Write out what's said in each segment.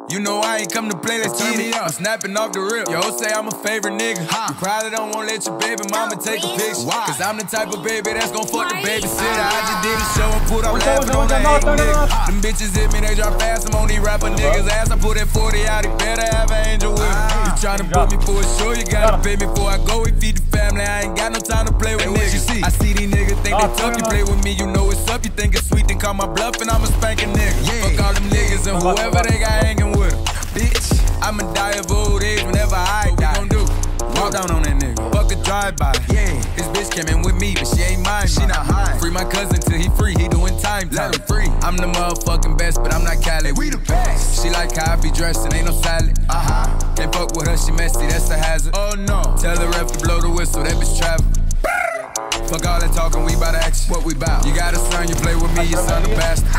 You know I ain't come to play, let's turn me up. I'm snapping off the rip. Yo, say I'm a favorite nigga. You probably don't wanna let your baby mama take a picture. Cause I'm the type of baby that's gon' fuck the babysitter. I just did a show and put up laughing on the hate nigga. Them bitches hit me, they drop fast. I'm on these rapper niggas' ass. I put that 40 out, he better have an angel with him. You tryna put me for a show, you gotta pay me before I go. We feed the family, I ain't got no time to play with niggas. I see these niggas think they tough, you play with me, you know it's up. You think it's sweet, then call my bluff and I'm a spanking nigga. Fuck all them niggas and whoever they got hanging with them. Bitch, I'ma die of old age whenever I die. What we gon' do? Walk down on that nigga. Fuck a drive-by. Yeah, his bitch came in with me, but she ain't mine. She not high. Free my cousin till he free. He doing time. Let him free. I'm the motherfucking best, but I'm not Cali. We the best. She like how I be dressed and ain't no salad. Can't fuck with her, she messy. That's a hazard. Oh no. Tell the ref to blow the whistle. That bitch travel. Fuck all that talking, we bout action. What we bout? You got a son, you play with me, your son a bastard.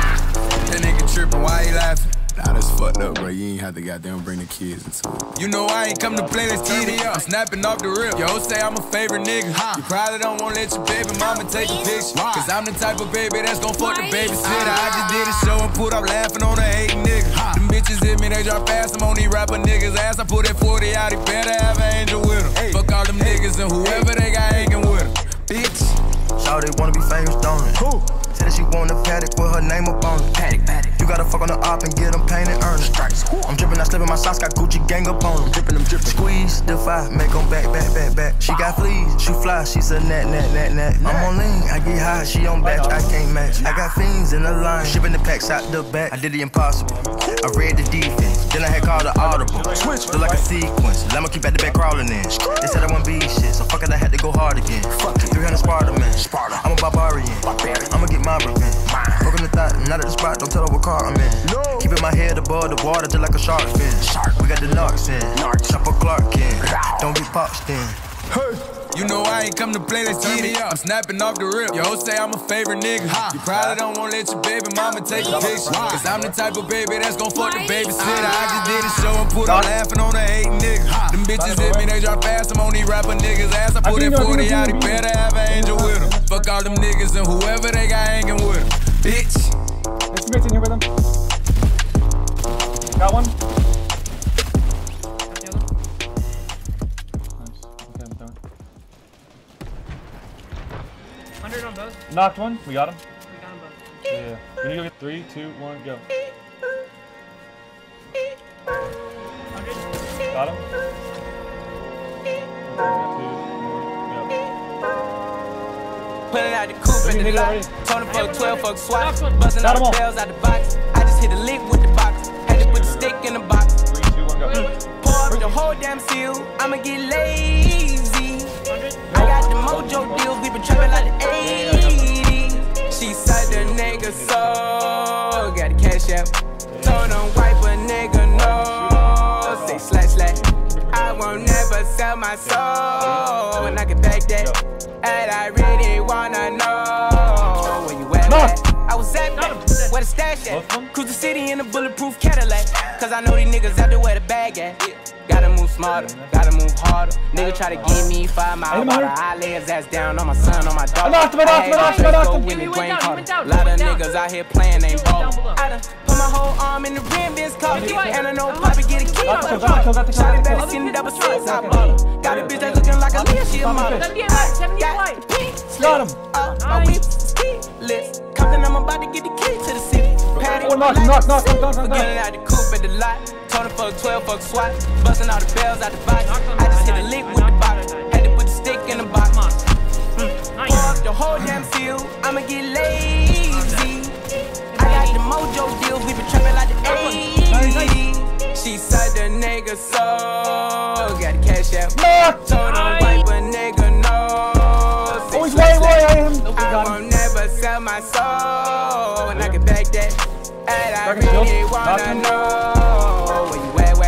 That nigga trippin', why he laughing? Nah, that's fucked up, bro. You ain't have to goddamn bring the kids into it. You know I ain't come to play, let's turn me up. I'm snapping off the rip. Yo, say I'm a favorite nigga. You probably don't wanna let your baby mama take a picture. Cause I'm the type of baby that's gon' fuck the babysitter. I just did a show and put up laughing on a hating nigga. Them bitches hit me, they drop fast. I'm on these rapper niggas' ass. I put that 40 out, he better have an angel with him. Fuck all them niggas and whoever they got hanging with them. Bitch. Shawty wanna be famous, don't it? Who? Said that she want a paddock with her name up on it. Paddock. You gotta fuck on the op and get them paid and earn it. I'm drippin', I slippin' my socks, got Gucci gang up on them. Drippin'. Squeeze, defy, make them back. She got fleas, she fly, she's a net. I'm on lean, I get high, she on batch, I can't match. I got fiends in the line, shipping the packs out the back. I did the impossible, I read the defense, then I had called the audible. Look like a sequence, I'ma keep at the back crawling in. They said I wouldn't be shit, so fuck it, I had to go hard again. 300 Sparta, man. I'm a barbarian. I'ma get my revenge. Fuck on the thought, not at the spot, don't tell her what car I'm in. Keeping my head above the water just like a shark fin. We got the knocks in, Chopper Clark in. Don't get popped in. You know I ain't come to play, let's turn me up. I'm snapping off the rip. Yo, say I'm a favorite nigga. You probably don't wanna let your baby mama take a picture. Cause I'm the type of baby that's gon' fuck the babysitter. I just did a show and put on laughing on a hating nigga. Them bitches hit me, they drop fast. I'm on these rapper niggas' ass. I put that 40 out, he better have an angel with him. Fuck all them niggas and whoever they got hanging with him. Bitch. There's teammates in here with him. Got one. On both. Knocked one. We got him. We got them both. Yeah. We need to go get 3, 2, 1, go. Got him. 3, 2, 1, go. Put it out the coupe in the lot. Tony fuck 12, fuck swat. Bustin' all the bells out the box. I just hit a lick with the box. Had to put the stick in the box. 3, 2, 1, go. Pour up the whole damn seal. I'ma get lazy. I got the mojo deals. We been trapping like the 80s. She said the nigga so. Got the cash out. Told him wipe a nigga no. Say slash. I won't never sell my soul. And I can back that. And I really wanna know where you at. I was at that, where the stash at. Cruise the city in a bulletproof Cadillac. Cause I know these niggas out there where the bag at. Gotta move smarter, gotta move harder. Nigga try to give me 5 miles water. I lay his ass down on my son, on my daughter. I knocked him. Lot of niggas out here playing, ain't ballin'. I done put my whole arm in the rim, bitch, call it. And I know Poppy get a key. Shotty better seen the double six, I ballin'. Got a bitch that's looking like a Leah, she a model. Got the pink slip, my whip ski-less. Compton, I'm about to get the key to the city. Patty, knock. Getting out the coupe at the lot. Tony fuck 12, fuck SWAT. Bustin' all the bells out the box. I just hit a lick with the box. Had to put the stick in the box. Pour up the whole damn seal. I'ma get lazy. I got the mojo deals. We been trapping like the 80s. She said the nigga so. Got the cash out. Told him wipe a nigga no. I won't never sell my soul. And I can back that. And I really wanna know where you at.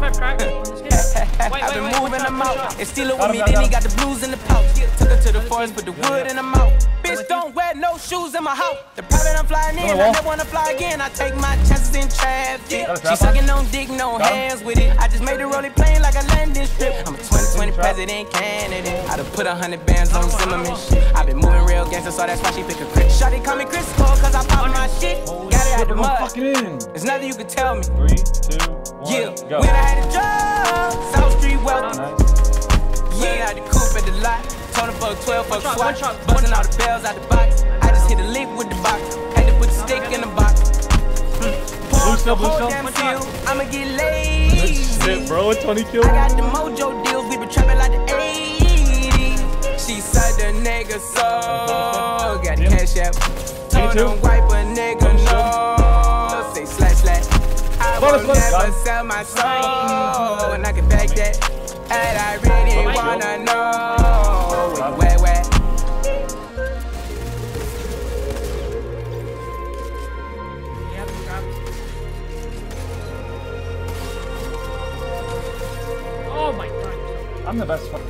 I've been moving them out. And steal it with me, then he got the blues in the pouch. Took her to the forest, put the wood in the mouth. Bitch, don't wear no shoes in my house. The private I'm flying in, I never wanna fly again. I take my chances in traffic. She sucking on dick, no hands with it. I just made the rolling plane like a landing strip. I'm a 2020 president candidate. I done put 100 bands on Zimmerman shit. I been moving real gangster, so that's why she pick a crit. Shawty call me Chris Cole, cause I pop my shit. Got it out the mud. There's nothing you can tell me. 3, 2, 1, go. When I had a job, South Street wealthy. Yeah, I had the coupe at the lot. Told him fuck 12, fuck SWAT. Buzzing all the bells out the box. I just hit a lick with the box. Had to put the stick in the box. Blue still. I'ma get lazy. Shit, bro, with 20 kills. I got the mojo deals, we been trapping like the 80s. She said the nigga so got the cash app. Told him wipe a nigga no. Say slash. I will never sell my soul, and I can back that. And I really wanna know where. Oh my god. I'm the best fucker.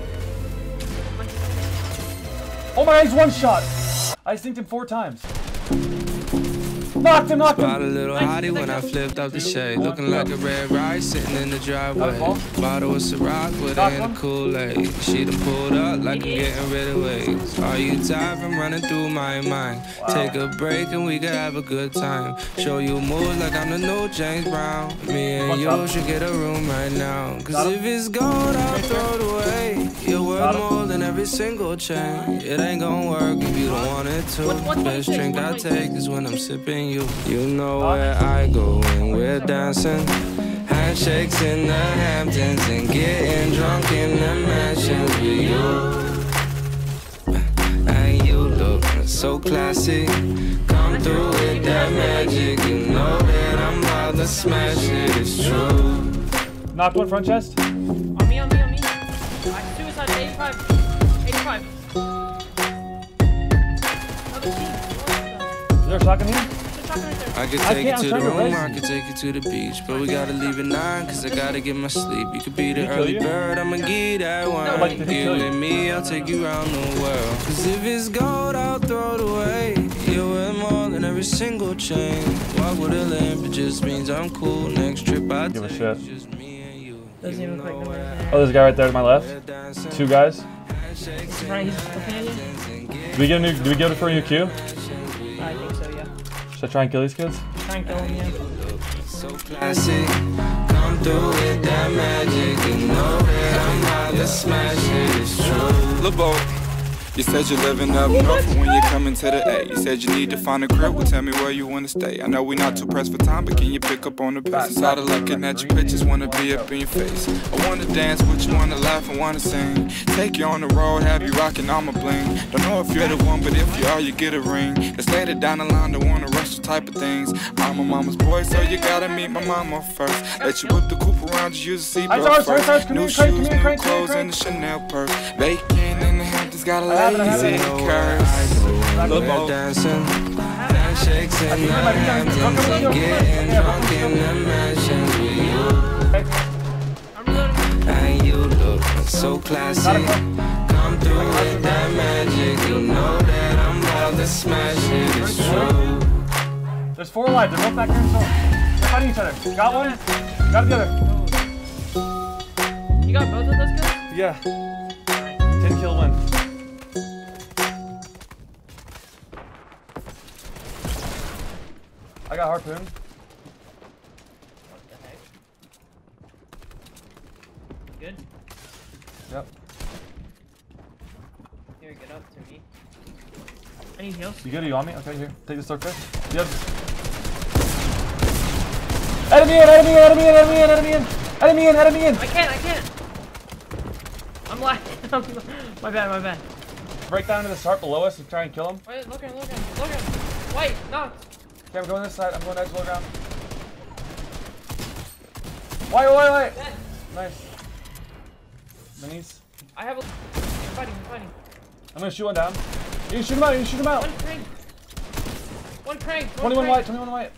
Oh my god, he's one shot! I synced him 4 times. Knocked him! Spot a little hottie when I flipped up the shade. Looking like a red rice sitting in the driveway. Bottle of Ciroc with her in the Kool-Aid. She done pulled up like I'm getting rid of waves. Are you tired from running through my mind? Take a break and we can have a good time. Show you moves like I'm the new James Brown. Me and you should get a room right now. Cause if it's gold, I'll throw it away. You're worth more than every single chain. It ain't gonna work if you don't want it to. Best drink I take is when I'm sipping you. You know where I go when we're dancing. Handshakes in the Hamptons and getting drunk in the mansions with you. And you look so classy. Come through with that magic. You know that I'm about to smash it, it's true. Knocked one front chest. On me. I suicide 85. Another team. Is there a shotgun here? I could take you to the room, I could take you to the beach. But we gotta leave at 9, cause I gotta get my sleep. You could be the early bird, I'ma give that wine. You and me, I'll take you around the world. Cause if it's gold, I'll throw it away. You're worth more than every single chain. Walk with a limp, it just means I'm cool. Next trip I give a take, shit. just me and you. Doesn't even look like numbers. Oh, there's a guy right there to my left. 2 guys. Right, he's looking at you? Do we get it for a new queue? I think so, yeah. Should I try and kill these kids? Try and kill him, yeah. So classic, come through with that magic. You know that I'm about to smash it, it's true. LeBeau, you said you're living up north when you're coming to the A. You said you need to find a crib, well tell me where you wanna stay. I know we're not too pressed for time, but can you pick up on the pace? Inside of looking at your pictures, wanna be up in your face. I wanna dance with you, wanna laugh and wanna sing. Take you on the road, have you rocking all my bling. Don't know if you're the one, but if you are, you get a ring. Let's later down the line, don't wanna rush the type of things. I'm a mama's boy, so you gotta meet my mama first. Let you whip the coupe around, just use the seatbelt first. New shoes, new clothes, and the Chanel purse. Vacant in the Hamptons, got a lazy curse. LeBeau dancing, handshakes in the Hamptons and getting drunk in the mansions with you. And you look so classy. Come through with that magic. You know that I'm about to smash it, it's true. There's 4 alive. They're both back here in zone. They're fighting each other. Got one. Got the other. You got both of those guys? Yeah. 10 kill win. I got harpoon. What the heck? Good? Yep. Here, get up to me. I need heals. You good? Are you on me? Okay, here. Take the swordfish. Yep. Enemy in! I can't! I'm lagging. My bad. Break down to the start below us and try and kill him. Wait, look at him. Wait, no. Okay, I'm going this side. I'm going next low ground. Wait. Nice. Minis. I have a... I'm fighting. I'm gonna shoot one down. You can shoot him out. One crank. 21 white.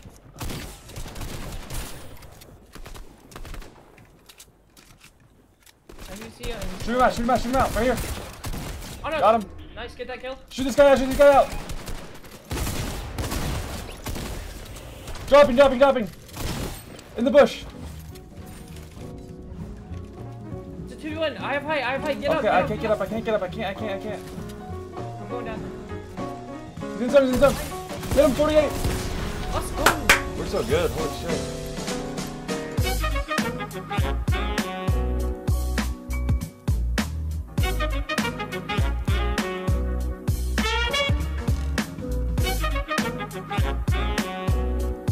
Shoot him out. Right here. Oh no. Got him. Nice, get that kill. Shoot this guy out. Dropping. In the bush. It's a 2v1. I have height. Get up. Okay, I can't get up. I can't. I'm going down. He's in some. Get him, 48. Let's go. We're so good. Holy shit.